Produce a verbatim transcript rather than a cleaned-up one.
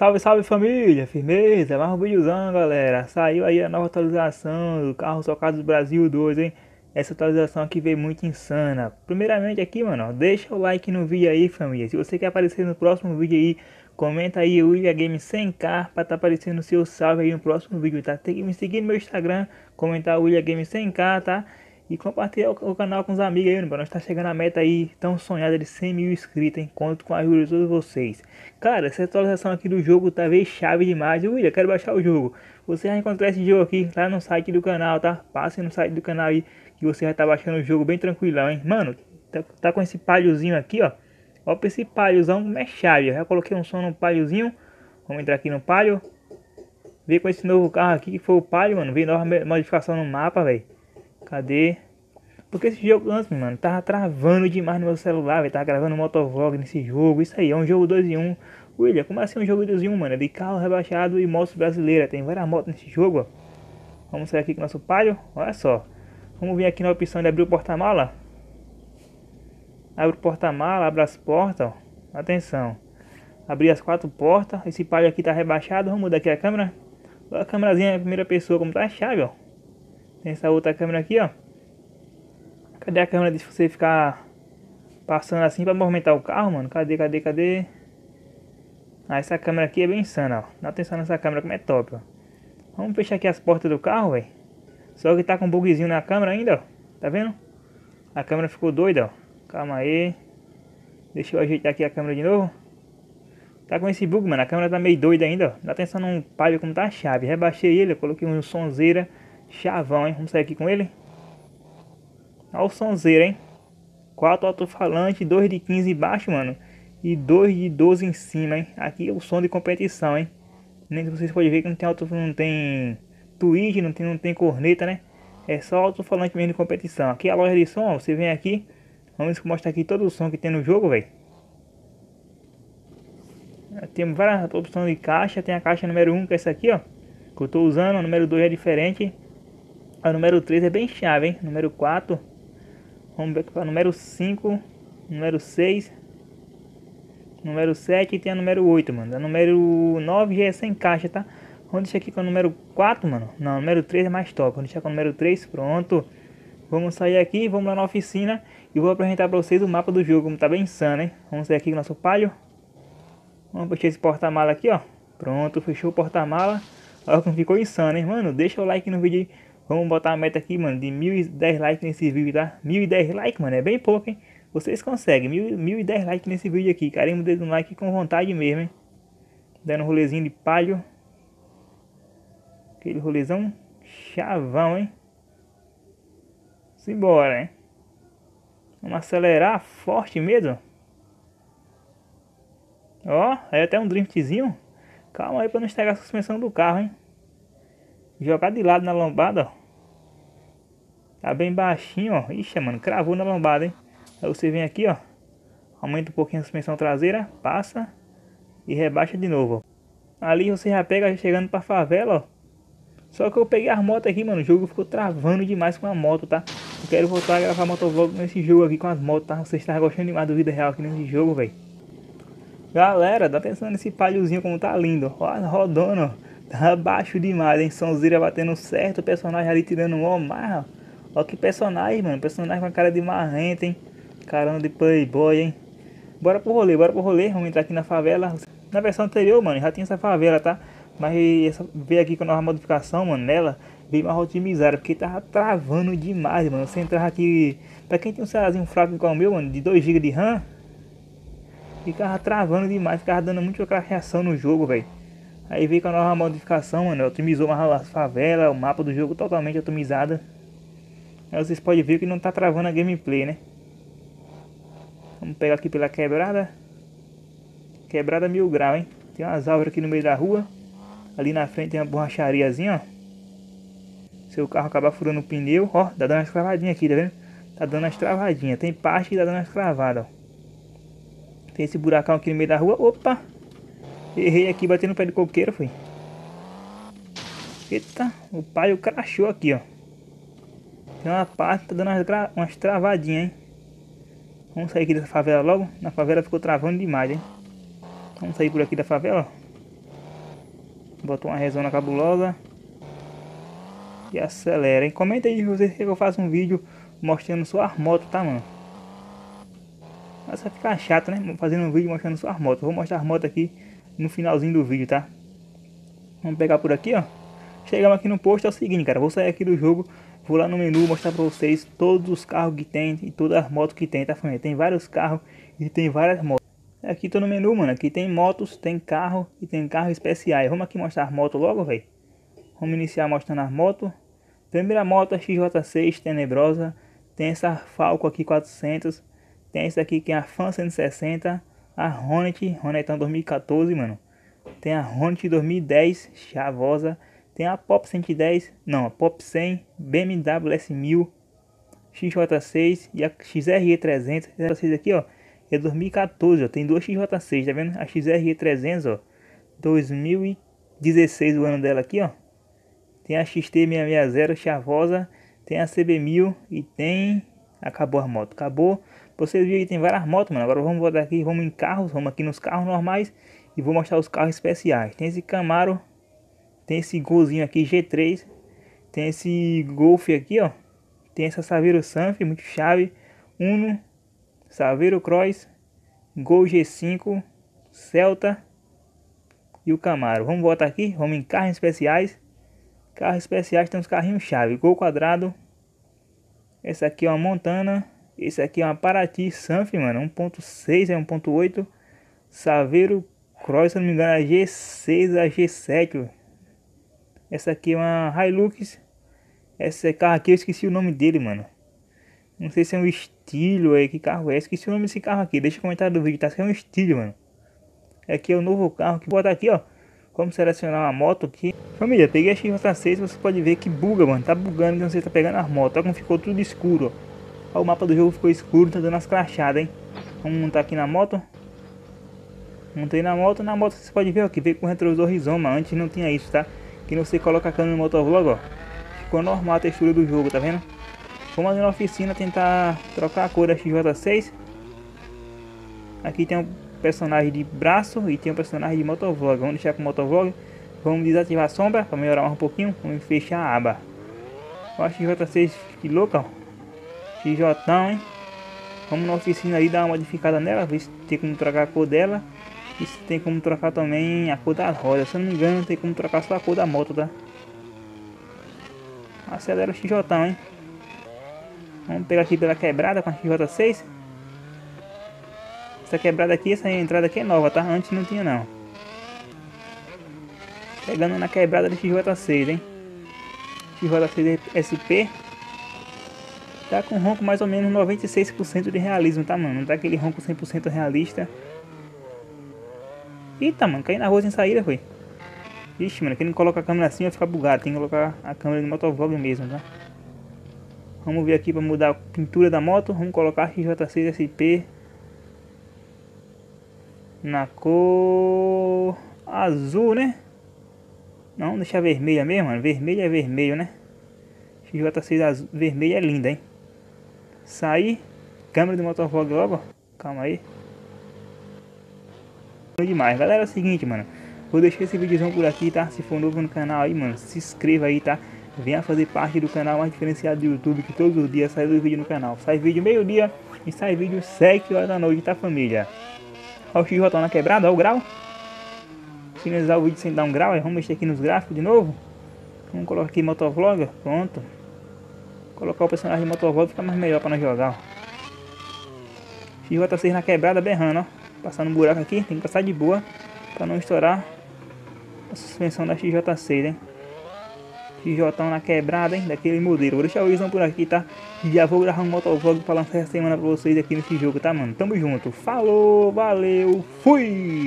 Salve, salve família, firmeza, mais um videozão galera. Saiu aí a nova atualização do carro socado do Brasil dois, hein. Essa atualização aqui veio muito insana. Primeiramente aqui, mano, ó, deixa o like no vídeo aí família. Se você quer aparecer no próximo vídeo aí, comenta aí o William Game cem K pra tá aparecendo o seu salve aí no próximo vídeo, tá? Tem que me seguir no meu Instagram, comentar o William Game cem K, tá? E compartilhar o, o canal com os amigos aí, mano. Nós tá chegando a meta aí tão sonhada de cem mil inscritos, hein? Conto com a ajuda de todos vocês. Cara, essa atualização aqui do jogo tá veio chave demais. William, quero baixar o jogo. Você vai encontrar esse jogo aqui lá no site do canal, tá? Passe no site do canal aí que você vai estar tá baixando o jogo bem tranquilão, hein? Mano, tá, tá com esse palhozinho aqui, ó. Ó pra esse palhozão como é chave. Eu já coloquei um som no palhozinho. Vamos entrar aqui no palho. Ver com esse novo carro aqui que foi o palho, mano. Veio nova modificação no mapa, velho. Cadê? Porque esse jogo antes, mano, tava travando demais no meu celular, velho. Tava gravando motovlog nesse jogo. Isso aí, é um jogo dois em um. William, como assim um jogo dois em um, mano? É de carro rebaixado e motos brasileiras. Tem várias motos nesse jogo, ó. Vamos sair aqui com o nosso palio. Olha só. Vamos vir aqui na opção de abrir o porta-mala. Abre o porta-mala, abre as portas, ó. Atenção. Abrir as quatro portas. Esse palio aqui tá rebaixado. Vamos mudar aqui a câmera. A câmerazinha é a primeira pessoa, como tá a chave, ó. Tem essa outra câmera aqui, ó. Cadê a câmera de você ficar passando assim pra movimentar o carro, mano? Cadê, cadê, cadê? Ah, essa câmera aqui é bem insana, ó. Dá atenção nessa câmera como é top, ó. Vamos fechar aqui as portas do carro, velho. Só que tá com um bugzinho na câmera ainda, ó. Tá vendo? A câmera ficou doida, ó. Calma aí. Deixa eu ajeitar aqui a câmera de novo. Tá com esse bug, mano. A câmera tá meio doida ainda, ó. Dá atenção num palio como tá a chave. Rebaixei ele, eu coloquei um sonzeira chavão, hein. Vamos sair aqui com ele. Olha o sonzeiro, hein? quatro alto-falantes, dois de quinze embaixo, mano. E dois de doze em cima, hein? Aqui é o som de competição, hein? Nem vocês podem ver que não tem alto, não tem tweet, não tem, não tem corneta, né? É só alto-falante mesmo de competição. Aqui é a loja de som, ó. Você vem aqui. Vamos mostrar aqui todo o som que tem no jogo, velho. Temos várias opções de caixa. Tem a caixa número um, que é essa aqui, ó. Que eu tô usando. O número dois é diferente. O número três é bem chave, hein? Número quatro. Vamos ver aqui para o número cinco, número seis, número sete e tem a número oito, mano. A número nove já é sem caixa, tá? Vamos deixar aqui com o número quatro, mano. Não, o número três é mais top. Vamos deixar com o número três, pronto. Vamos sair aqui, vamos lá na oficina e vou apresentar para vocês o mapa do jogo, como tá bem insano, hein? Vamos sair aqui com o nosso palio. Vamos fechar esse porta-mala aqui, ó. Pronto, fechou o porta-mala. Olha como ficou insano, hein? Mano, deixa o like no vídeo aí. Vamos botar a meta aqui, mano, de mil e dez likes nesse vídeo, tá? mil e dez likes, mano, é bem pouco, hein? Vocês conseguem, mil e dez likes nesse vídeo aqui. Carimbo o dedo no like com vontade mesmo, hein? Dando um rolezinho de palio. Aquele rolezão chavão, hein? Simbora, hein? Vamos acelerar forte mesmo. Ó, aí até um driftzinho. Calma aí pra não estragar a suspensão do carro, hein? Jogar de lado na lombada, ó. Tá bem baixinho, ó. Ixi, mano, cravou na lombada, hein? Aí você vem aqui, ó. Aumenta um pouquinho a suspensão traseira. Passa. E rebaixa de novo, ó. Ali você já pega chegando pra favela, ó. Só que eu peguei as motos aqui, mano. O jogo ficou travando demais com a moto, tá? Eu quero voltar a gravar motovlog nesse jogo aqui com as motos, tá? Vocês estão gostando demais do vida real aqui nesse jogo, velho. Galera, dá atenção nesse palhozinho como tá lindo. Ó, rodando, ó. Tá baixo demais, hein? Sonzeira batendo certo. O personagem ali tirando um Omar, ó. Ó que personagem, mano. Personagem com a cara de marrento, hein? Caramba de playboy, hein? Bora pro rolê, bora pro rolê. Vamos entrar aqui na favela. Na versão anterior, mano, já tinha essa favela, tá? Mas essa, veio aqui com a nova modificação, mano, nela veio mais otimizada. Porque tava travando demais, mano. Você entrar aqui... Pra quem tem um celularzinho fraco igual o meu, mano, de dois gigas de RAM, ficava travando demais. Ficava dando muita reação no jogo, velho. Aí veio com a nova modificação, mano, otimizou mais as favelas, o mapa do jogo totalmente otimizado. Aí vocês podem ver que não tá travando a gameplay, né? Vamos pegar aqui pela quebrada. Quebrada mil grau, hein? Tem umas árvores aqui no meio da rua. Ali na frente tem uma borrachariazinha, ó. Se o carro acabar furando o pneu, ó, tá dando umas travadinhas aqui, tá vendo? Tá dando umas travadinhas. Tem parte que tá dando umas travadas, ó. Tem esse buracão aqui no meio da rua. Opa! Errei aqui, batendo no pé de coqueiro, foi. Eita, o pai crashou aqui, ó. Tem uma parte que tá dando umas, umas travadinhas, hein. Vamos sair aqui dessa favela logo. Na favela ficou travando demais, hein. Vamos sair por aqui da favela, ó. Botou uma rezona cabulosa. E acelera, hein? Comenta aí se vocês querem que eu faça um vídeo mostrando suas motos, tá, mano? Mas vai ficar chato, né? Fazendo um vídeo mostrando suas motos. Vou mostrar as motos aqui no finalzinho do vídeo, tá? Vamos pegar por aqui, ó. Chegamos aqui no posto, é o seguinte, cara. Vou sair aqui do jogo, vou lá no menu mostrar pra vocês todos os carros que tem e todas as motos que tem, tá, família? Tem vários carros e tem várias motos. Aqui tô no menu, mano. Aqui tem motos, tem carro e tem carros especiais. Vamos aqui mostrar as motos logo, velho. Vamos iniciar mostrando as motos. Primeira moto, a X J seis Tenebrosa. Tem essa Falco aqui quatrocentos. Tem essa aqui que é a Fan cento e sessenta. A Hornet, Hornetão dois mil e quatorze, mano. Tem a Hornet dois mil e dez, chavosa. Tem a Pop cento e dez, não, a Pop cem, B M W S mil, X J seis e a X R E trezentos. Essa aqui, ó, é dois mil e quatorze, ó. Tem duas X J seis, tá vendo? A X R E trezentos, ó, dois mil e dezesseis o ano dela aqui, ó. Tem a X T seiscentos e sessenta chavosa, tem a C B mil e tem... Acabou a moto, acabou. Vocês viram aí, tem várias motos, mano. Agora vamos voltar aqui, vamos em carros, vamos aqui nos carros normais e vou mostrar os carros especiais. Tem esse Camaro, tem esse Golzinho aqui G três, tem esse Golf aqui, ó. Tem essa Saveiro Sanf, muito chave, Uno, Saveiro Cross, Gol G cinco, Celta e o Camaro. Vamos voltar aqui, vamos em carros especiais. Carros especiais tem uns carrinhos chave, Gol quadrado. Esse aqui é uma Montana. Esse aqui é uma Paraty Sanf, mano, um ponto seis, é um ponto oito. Saveiro Cross, se não me engano, é G seis a G sete. Ó. Essa aqui é uma Hilux. Esse carro aqui eu esqueci o nome dele, mano. Não sei se é um estilo aí, que carro é. Esqueci o nome desse carro aqui. Deixa o comentário do vídeo, tá? Se é um estilo, mano. Aqui é o novo carro que vou botar aqui, ó. Vamos selecionar uma moto aqui. Família, peguei a X J seis, você pode ver que buga, mano. Tá bugando, não sei se tá pegando as motos. Olha como ficou tudo escuro, ó. Ó, o mapa do jogo ficou escuro, tá dando as crachadas, hein. Vamos montar aqui na moto. Montei na moto. Na moto você pode ver, ó, que veio com retrovisor Rizoma. Antes não tinha isso, tá? Que você coloca a câmera no motovlog, ó. Ficou normal a textura do jogo, tá vendo? Vamos ali na oficina tentar trocar a cor da X J seis. Aqui tem um personagem de braço e tem um personagem de motovlog. Vamos deixar com o motovlog. Vamos desativar a sombra para melhorar um pouquinho. Vamos fechar a aba. Ó, a X J seis, que louca, ó. X J, hein? Vamos na oficina ali dar uma modificada nela, ver se tem como trocar a cor dela. E se tem como trocar também a cor das rodas. Se eu não me engano, tem como trocar só a cor da moto, tá? Acelera o X J, hein? Vamos pegar aqui pela quebrada com a X J seis. Essa quebrada aqui, essa entrada aqui é nova, tá? Antes não tinha, não. Pegando na quebrada de X J seis, hein? X J seis S P. Tá com ronco mais ou menos noventa e seis por cento de realismo, tá, mano? Não tá aquele ronco cem por cento realista. Eita, mano, caí na rua sem saída, foi. Ixi, mano, quem não coloca a câmera assim vai ficar bugado. Tem que colocar a câmera no motovlog mesmo, tá? Vamos ver aqui para mudar a pintura da moto. Vamos colocar X J seis S P na cor azul, né? Não, deixar vermelha mesmo, mano. Vermelho é vermelho, né? X J seis azul, vermelho é linda, hein? Sair. Câmera do motovlog logo, ó. Calma aí. Demais, galera, é o seguinte, mano. Vou deixar esse vídeozão por aqui, tá? Se for novo no canal aí, mano, se inscreva aí, tá? Venha fazer parte do canal mais diferenciado do YouTube, que todos os dias sai vídeo no canal. Sai vídeo meio dia e sai vídeo sete horas da noite, tá, família? Ó o X J na quebrada, ó o grau. Finalizar o vídeo sem dar um grau, aí vamos mexer aqui nos gráficos de novo. Vamos colocar aqui motovlog, pronto. Colocar o personagem de motovlog fica mais melhor pra nós jogar, ó. X J seis na quebrada, berrando, ó. Passando um buraco aqui, tem que passar de boa pra não estourar a suspensão da X J seis, hein? X J na quebrada, hein? Daquele modelo. Vou deixar o vídeo por aqui, tá? E já vou gravar um motovlog pra lançar essa semana pra vocês aqui nesse jogo, tá, mano? Tamo junto. Falou, valeu, fui!